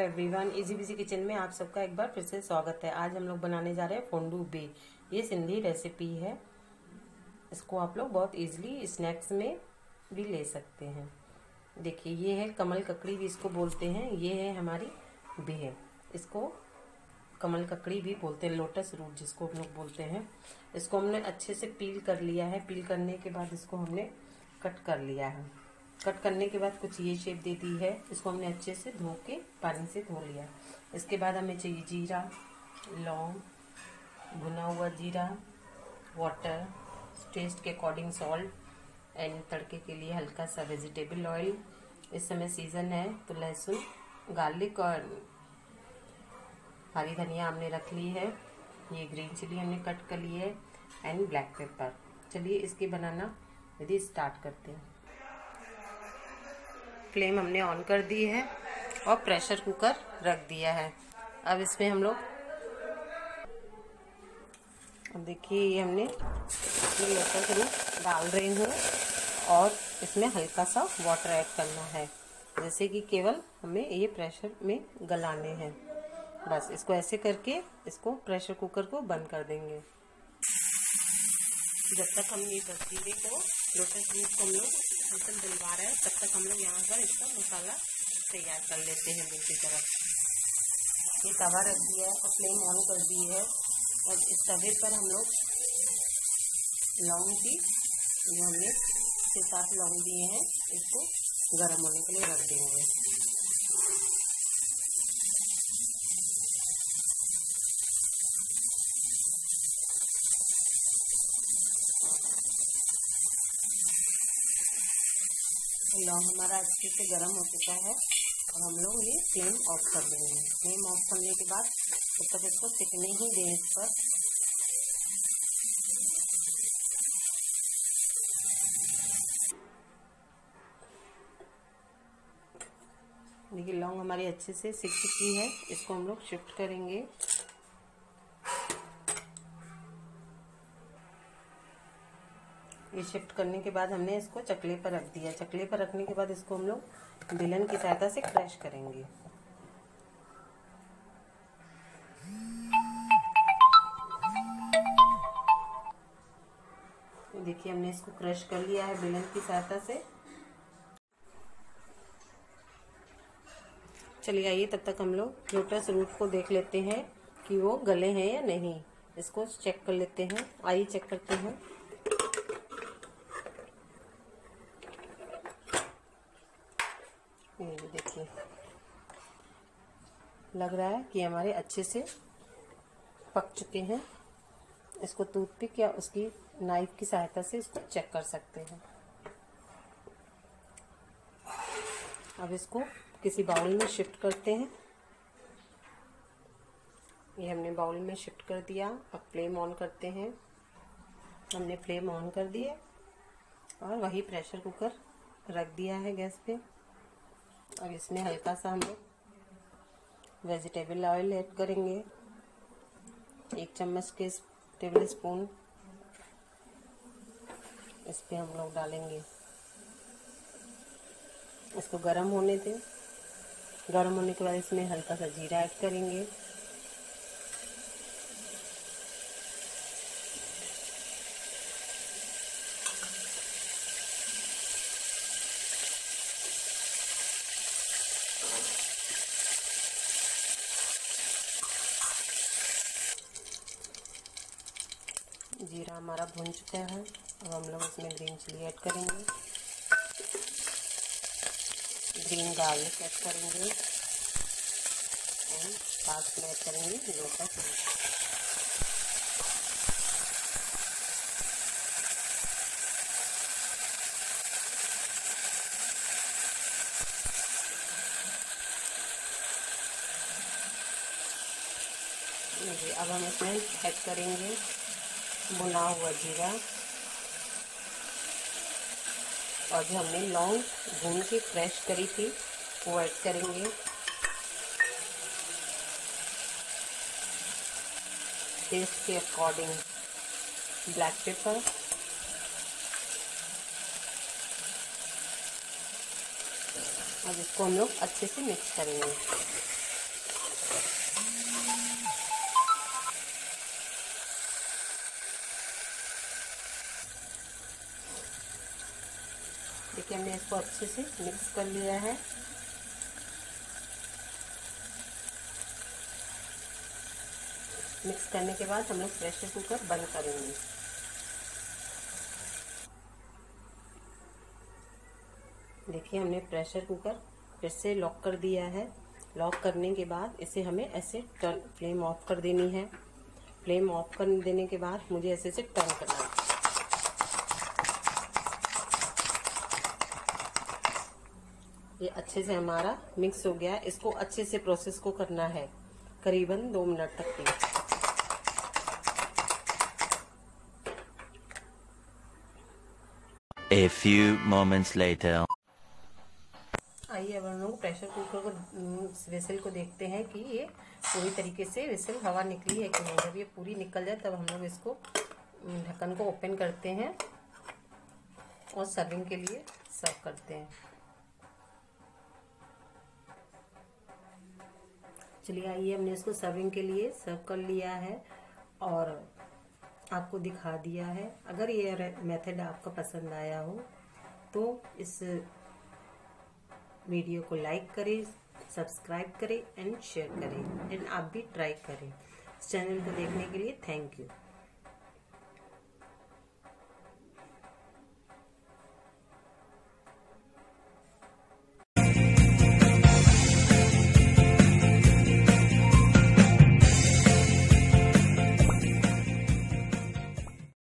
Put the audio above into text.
Everyone, easy busy kitchen में आप सबका एक बार फिर से स्वागत है। आज हम लोग बनाने जा रहे हैं फोंडू बे। ये सिंधी रेसिपी है। इसको आप लोग बहुत इजीली स्नैक्स में भी ले सकते हैं। देखिए, ये है कमल ककड़ी भी इसको बोलते हैं। ये है हमारी बे, इसको कमल ककड़ी भी बोलते हैं, लोटस रूट जिसको हम लोग बोलते हैं। इसको हमने अच्छे से पील कर लिया है। पील करने के बाद इसको हमने कट कर लिया है। कट करने के बाद कुछ ये शेप दे दी है। इसको हमने अच्छे से धो के पानी से धो लिया। इसके बाद हमें चाहिए जीरा, लौंग, भुना हुआ जीरा, वाटर, टेस्ट के अकॉर्डिंग सॉल्ट एंड तड़के के लिए हल्का सा वेजिटेबल ऑयल। इस समय सीजन है तो लहसुन, गार्लिक और हरी धनिया हमने रख ली है। ये ग्रीन चिली हमने कट कर ली है एंड ब्लैक पेपर। चलिए इसकी बनाना यदि स्टार्ट करते हैं। फ्लेम हमने ऑन कर दी है और प्रेशर कुकर रख दिया है। अब इसमें हम लोग देखिए, ये हमने लोटस रूट डाल रही हूँ और इसमें हल्का सा वाटर ऐड करना है, जैसे कि केवल हमें ये प्रेशर में गलाने हैं। बस इसको ऐसे करके इसको प्रेशर कुकर को बंद कर देंगे। जब तक हम ये तस्वीरें को लोटस रूट को हम लोग फसल डलवा रहे हैं, तब तक हम लोग यहाँ पर इसका मसाला तैयार कर लेते हैं। दूसरी तरफ ये तवा रख दिया है और फ्लेम ऑन कर दी है और इस तवे पर हम लोग लौंग की, जो हमने 6-7 लौंग दिए हैं, इसको गर्म होने के लिए रख देंगे। लौंग हमारा अच्छे से गर्म हो चुका है और हम लोग ये फ्लेम ऑफ कर देंगे। फ्लेम ऑफ करने के बाद तब तक इसको सिकने ही दें इस पर। देखिए, लौंग हमारी अच्छे से सिक चुकी है। इसको हम लोग शिफ्ट करेंगे। ये शिफ्ट करने के बाद हमने इसको चकले पर रख दिया। चकले पर रखने के बाद इसको हम लोग बेलन की सहायता से क्रश करेंगे। देखिए, हमने इसको क्रश कर लिया है बेलन की सहायता से। चलिए आइए, तब तक हम लोग लोटस रूट को देख लेते हैं कि वो गले हैं या नहीं। इसको चेक कर लेते हैं। आइए चेक करते हैं। ये देखिए, लग रहा है कि हमारे अच्छे से पक चुके हैं। इसको टूथपिक या उसकी नाइफ की सहायता से इसको चेक कर सकते हैं। अब इसको किसी बाउल में शिफ्ट करते हैं। ये हमने बाउल में शिफ्ट कर दिया। अब फ्लेम ऑन करते हैं। हमने फ्लेम ऑन कर दिया और वही प्रेशर कुकर रख दिया है गैस पे। अब इसमें हल्का सा हम लोग वेजिटेबल ऑयल ऐड करेंगे। 1 चम्मच के टेबल स्पून इस पे हम लोग डालेंगे। इसको गर्म होने दें। गर्म होने के बाद इसमें हल्का सा जीरा ऐड करेंगे। जीरा हमारा भुन चुका है। अब हम लोग इसमें ग्रीन चिली ऐड करेंगे, ग्रीन गार्लिक ऐड करेंगे और साथ में ऐड करेंगे लोटस रूट। अब हम इसमें ऐड करेंगे भुना हुआ जीरा और जो हमने लौंग भून के क्रश करी थी वो ऐड करेंगे। टेस्ट के अकॉर्डिंग ब्लैक पेपर, अब इसको हम लोग अच्छे से मिक्स करेंगे। देखिए हमने इसको अच्छे से मिक्स कर लिया है। मिक्स करने के बाद हम लोग प्रेशर कुकर बंद करेंगे। देखिए हमने प्रेशर कुकर फिर से लॉक कर दिया है। लॉक करने के बाद इसे हमें ऐसे टर्न, फ्लेम ऑफ कर देनी है। फ्लेम ऑफ कर देने के बाद मुझे ऐसे से टर्न करना है। ये अच्छे से हमारा मिक्स हो गया। इसको अच्छे से प्रोसेस को करना है करीबन 2 मिनट तक के। A few moments later. आइए अब हम लोग प्रेशर कुकर को विसल को देखते हैं कि ये पूरी तरीके से विसल हवा निकली है कि नहीं। जब ये पूरी निकल जाए तब हम लोग इसको ढक्कन को ओपन करते हैं और सर्विंग के लिए सर्व करते हैं। चलिए आइए हमने इसको सर्विंग के लिए सर्व कर लिया है और आपको दिखा दिया है। अगर ये मेथड आपको पसंद आया हो तो इस वीडियो को लाइक करें, सब्सक्राइब करें एंड शेयर करें एंड आप भी ट्राई करें। इस चैनल को देखने के लिए थैंक यू।